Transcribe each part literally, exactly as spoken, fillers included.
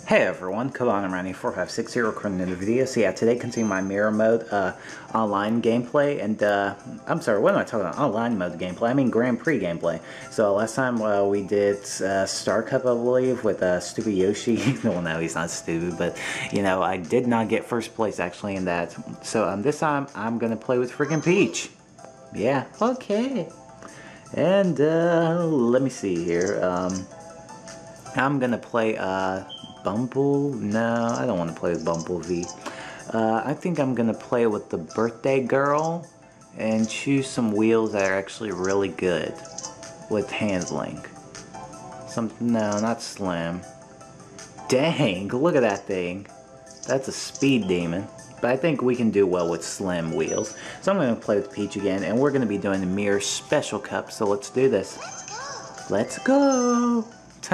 Hey everyone, come on, I'm Randy four five six zero recording another video. So yeah, today continuing my mirror mode uh, online gameplay, and uh, I'm sorry, what am I talking about? Online mode gameplay, I mean Grand Prix gameplay. So last time uh, we did uh, Star Cup, I believe, with uh, stupid Yoshi. Well, no, he's not stupid, but you know, I did not get first place actually in that. So um, this time I'm gonna play with freaking Peach. Yeah, okay. And uh, let me see here. Um, I'm gonna play uh, Bumble. No, I don't want to play with Bumblebee. Uh, I think I'm gonna play with the birthday girl and choose some wheels that are actually really good with handling. Some no, not Slim. Dang, look at that thing. That's a speed demon. But I think we can do well with Slim wheels. So I'm gonna play with Peach again, and we're gonna be doing the Mirror Special Cup. So let's do this. Let's go.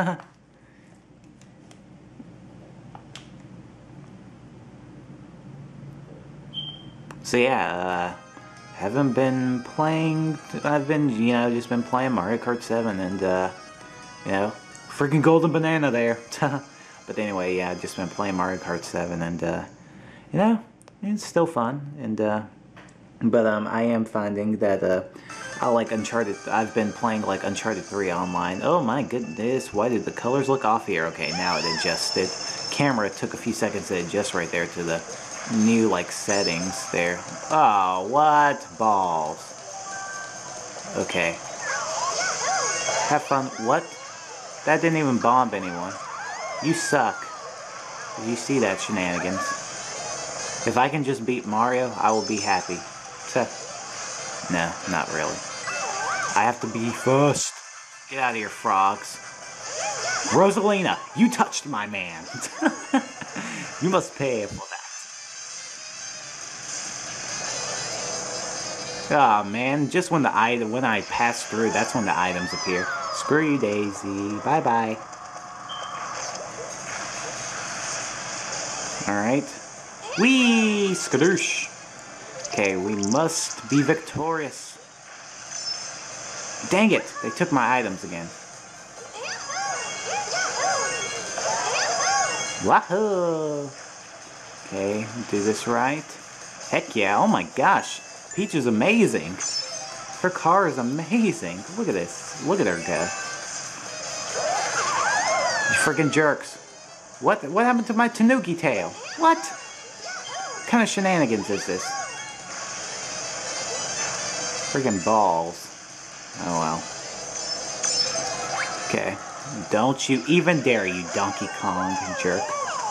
So yeah, uh, haven't been playing, I've been, you know, just been playing Mario Kart seven and, uh, you know, freaking golden banana there. But anyway, yeah, I've just been playing Mario Kart seven and, uh, you know, it's still fun. And, uh, but, um, I am finding that, uh, I like Uncharted, I've been playing, like, Uncharted three online. Oh my goodness, why did the colors look off here? Okay, now it adjusted. Camera took a few seconds to adjust right there to the new like settings there. Oh, what balls? Okay. Have fun. What? That didn't even bomb anyone. You suck. Did you see that shenanigans? If I can just beat Mario, I will be happy. No, not really. I have to be first. Get out of here, frogs. Rosalina, you touched my man. You must pay for that. Oh man, just when the item when I pass through, that's when the items appear. Screw you, Daisy. Bye bye. Alright. Whee! Skadoosh! Okay, we must be victorious. Dang it! They took my items again. Wahoo! Okay, do this right. Heck yeah, oh my gosh. Peach is amazing. Her car is amazing. Look at this. Look at her go. You freaking jerks. What what happened to my Tanuki tail? What? What kind of shenanigans is this? Freaking balls. Oh well. Okay. Don't you even dare, you Donkey Kong jerk.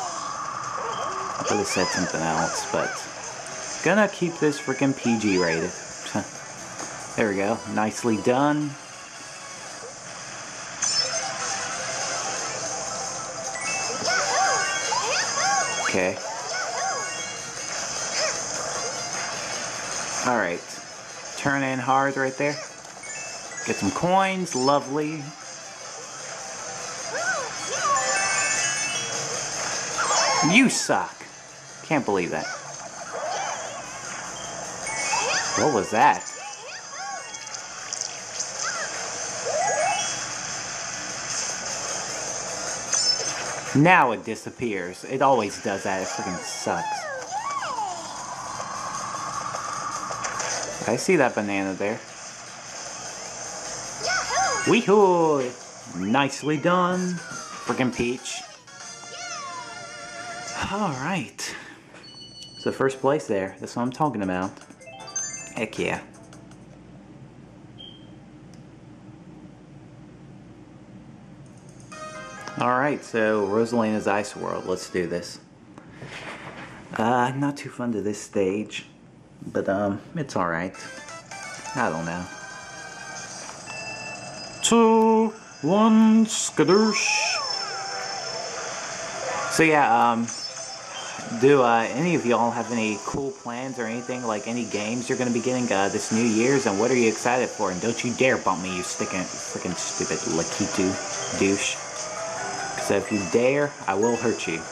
I could have said something else, but gonna keep this freaking P G rated. There we go. Nicely done. Okay. Alright. Turn in hard right there. Get some coins. Lovely. You suck. Can't believe that. What was that? Now it disappears. It always does that. It freaking sucks. I see that banana there. Weehoo! Nicely done. Freaking Peach. Alright. So first place there. That's what I'm talking about. Heck yeah. Alright, so Rosalina's Ice World. Let's do this. Uh, not too fun to this stage. But, um, it's alright. I don't know. Two, one, skadoosh. So yeah, um... do uh, any of y'all have any cool plans or anything, like any games you're going to be getting uh, this New Year's, and what are you excited for? And don't you dare bump me, you sticking, freaking stupid Lakitu douche. So if you dare, I will hurt you.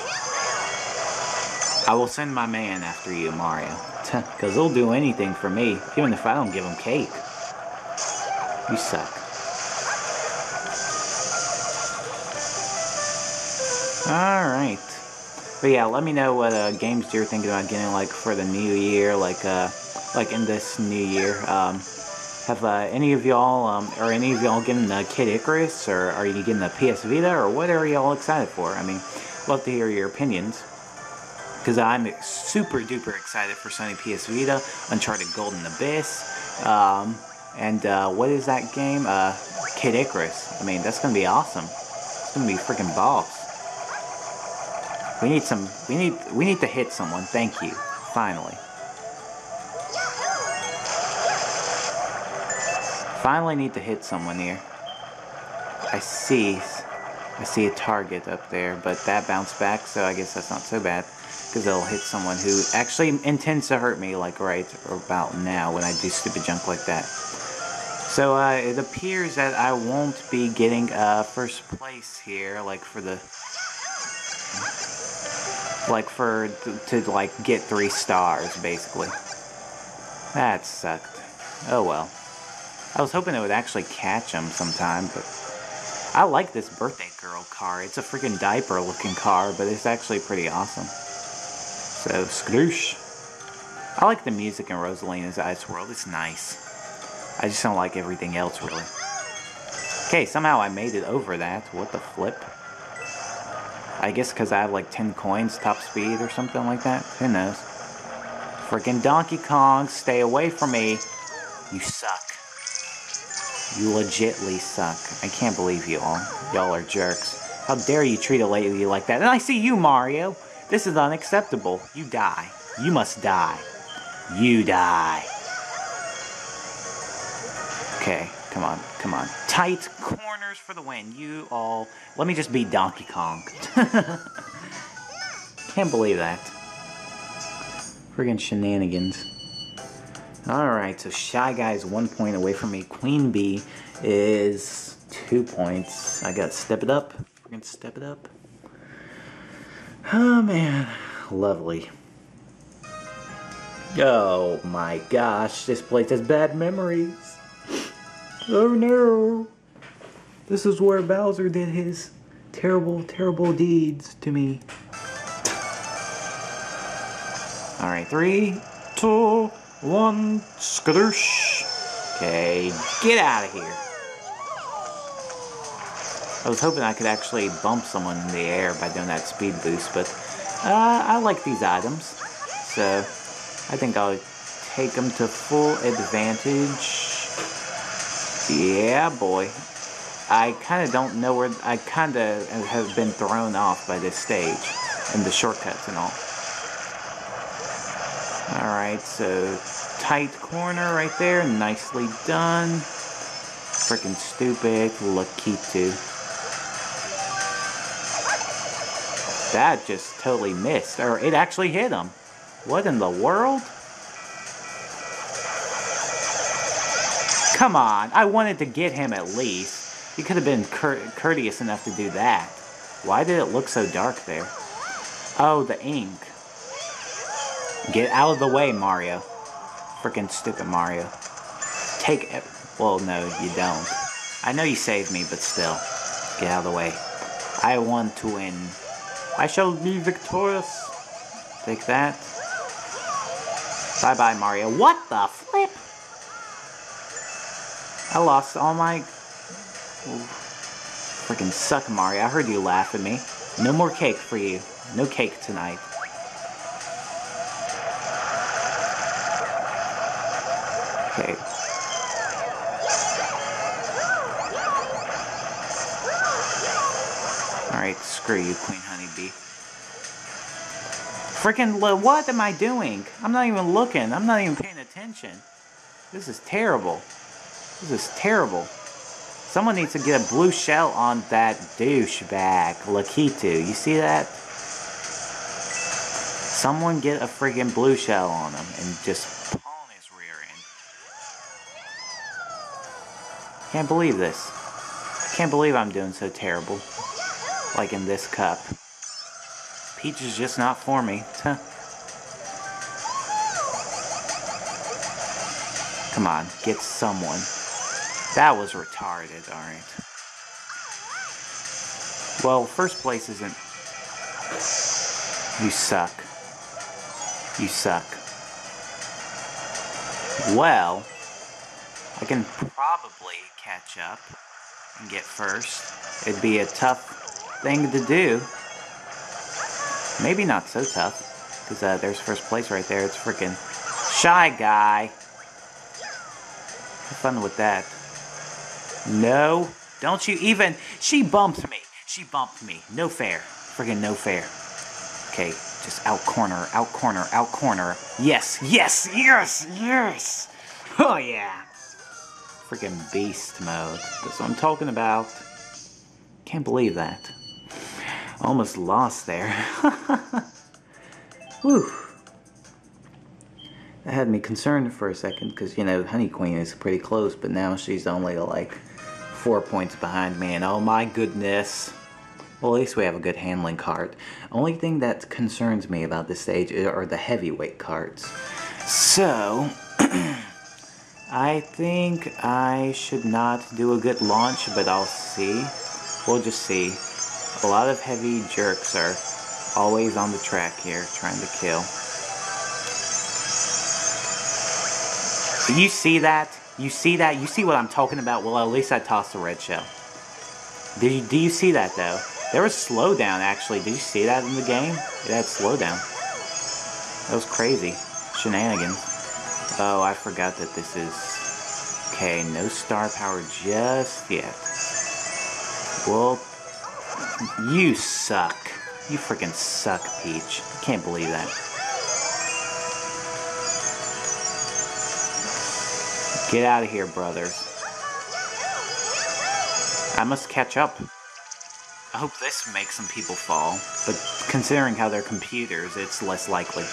I will send my man after you, Mario. Because he'll do anything for me, even if I don't give him cake. You suck. Alright. But yeah, let me know what uh, games you're thinking about getting, like, for the new year, like, uh, like in this new year. Um, have uh, any of y'all, um, are any of y'all getting the Kid Icarus, or are you getting the P S Vita, or what are y'all excited for? I mean, love to hear your opinions. Because I'm super duper excited for Sony P S Vita, Uncharted Golden Abyss, um, and uh, what is that game? Uh, Kid Icarus. I mean, that's gonna be awesome. It's gonna be freaking balls. We need some. We need. We need to hit someone. Thank you. Finally. Finally, need to hit someone here. I see. I see a target up there, but that bounced back, so I guess that's not so bad. Because it'll hit someone who actually intends to hurt me, like right about now when I do stupid junk like that. So uh, it appears that I won't be getting uh, first place here, like for the, like for to, to like get three stars basically. That sucked. Oh well. I was hoping it would actually catch him sometime, but I like this birthday girl car. It's a freaking diaper looking car, but it's actually pretty awesome. So, skadoosh. I like the music in Rosalina's Ice World. It's nice. I just don't like everything else, really. Okay, somehow I made it over that. What the flip? I guess because I have like ten coins, top speed, or something like that. Who knows? Freaking Donkey Kong, stay away from me. You suck. You legitly suck. I can't believe you all. Y'all are jerks. How dare you treat a lady like that? And I see you, Mario. This is unacceptable. You die. You must die. You die. Okay, come on, come on. Tight corners for the win. You all... Let me just beat Donkey Kong. Can't believe that. Friggin' shenanigans. Alright, so Shy Guy's one point away from me. Queen Bee is two points. I gotta step it up. Friggin' step it up. Oh man, lovely. Oh my gosh, this place has bad memories. Oh no. This is where Bowser did his terrible, terrible deeds to me. Alright, three, two, one, skadoosh. Okay, get out of here. I was hoping I could actually bump someone in the air by doing that speed boost, but uh, I like these items, so I think I'll take them to full advantage. Yeah, boy. I kind of don't know where, I kind of have been thrown off by this stage, and the shortcuts and all. Alright, so tight corner right there, nicely done. Freaking stupid, Lakitu. That just totally missed, or it actually hit him. What in the world? Come on, I wanted to get him at least. You could have been cour courteous enough to do that. Why did it look so dark there? Oh, the ink. Get out of the way, Mario. Freaking stupid Mario. Take it. Well, no, you don't. I know you saved me, but still. Get out of the way. I want to win. I shall be victorious. Take that. Bye-bye, Mario. What the flip? I lost all my... Freaking suck, Mario. I heard you laugh at me. No more cake for you. No cake tonight. Okay. Alright, screw you, Queen Honeybee. Freaking, what am I doing? I'm not even looking. I'm not even paying attention. This is terrible. This is terrible. Someone needs to get a blue shell on that douchebag, Lakitu. You see that? Someone get a freaking blue shell on him and just pawn his rear end. Can't believe this. Can't believe I'm doing so terrible. Like in this cup. Peach is just not for me. Come on, get someone. That was retarded, alright. Well, first place isn't You suck. You suck. Well, I can probably catch up and get first. It'd be a tough thing to do. Maybe not so tough, because uh, there's first place right there. It's freaking Shy Guy. Have fun with that. No, don't you even... She bumped me. She bumped me. No fair. Friggin' no fair. Okay, just out corner, out corner, out corner. Yes, yes, yes, yes! Oh yeah! Freaking beast mode. That's what I'm talking about. Can't believe that. Almost lost there. Whew. That had me concerned for a second, because, you know, Honey Queen is pretty close, but now she's only like four points behind me, and oh my goodness. Well, at least we have a good handling cart. Only thing that concerns me about this stage are the heavyweight carts. So, I think I should not do a good launch, but I'll see. We'll just see. A lot of heavy jerks are always on the track here, trying to kill. You see that? You see that? You see what I'm talking about? Well, at least I tossed a red shell. Did you, do you see that, though? There was slowdown, actually. Did you see that in the game? It had slowdown. That was crazy. Shenanigans. Oh, I forgot that this is... Okay, no star power just yet. Well, you suck. You freaking suck, Peach. I can't believe that. Get out of here, brothers. I must catch up. I hope this makes some people fall, but considering how they're computers, it's less likely.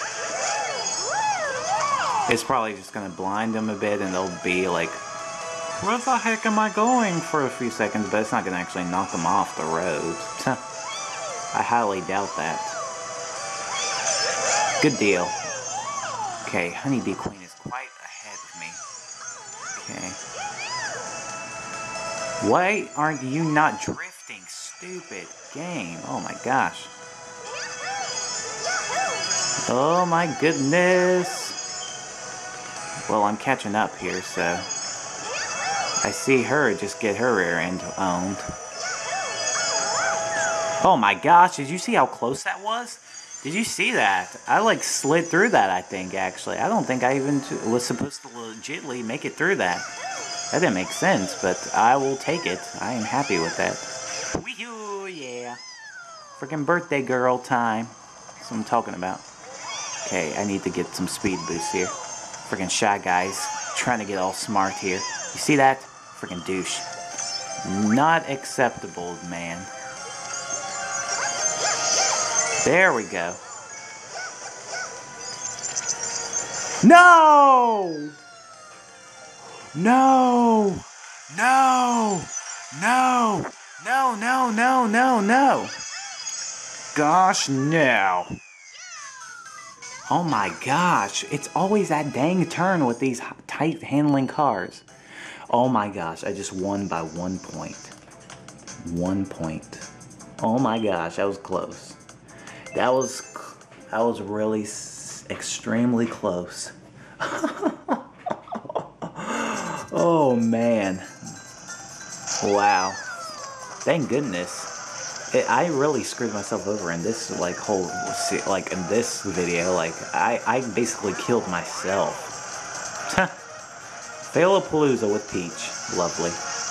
It's probably just gonna blind them a bit and they'll be like, where the heck am I going for a few seconds, but it's not gonna actually knock them off the road. I highly doubt that. Good deal. Okay, Honeybee Queen is quite ahead of me. Okay. Why aren't you not drifting? Stupid game. Oh my gosh. Oh my goodness. Well, I'm catching up here, so I see her just get her rear end owned. Oh my gosh, did you see how close that was? Did you see that? I like slid through that, I think, actually. I don't think I even was supposed to legitimately make it through that. That didn't make sense, but I will take it. I am happy with that. Wee-hoo, yeah. Freaking birthday girl time. That's what I'm talking about. Okay, I need to get some speed boosts here. Freaking Shy Guys trying to get all smart here. You see that? Freaking douche. Not acceptable, man. There we go. No! No! No! No! No, no, no, no, no! Gosh, no. Oh my gosh, it's always that dang turn with these tight handling cars. Oh my gosh, I just won by one point. One point. Oh my gosh, that was close. That was, that was really extremely close. Oh man. Wow. Thank goodness. It, I really screwed myself over in this like whole like in this video. Like I, I basically killed myself. Failapalooza with Peach. Lovely.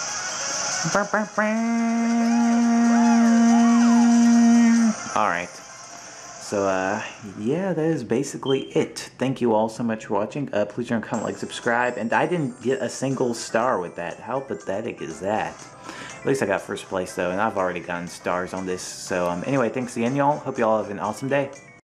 Alright. So, uh, yeah, that is basically it. Thank you all so much for watching. Uh, please don't comment, like, subscribe. And I didn't get a single star with that. How pathetic is that? At least I got first place, though, and I've already gotten stars on this. So, um, anyway, thanks again, y'all. Hope y'all have an awesome day.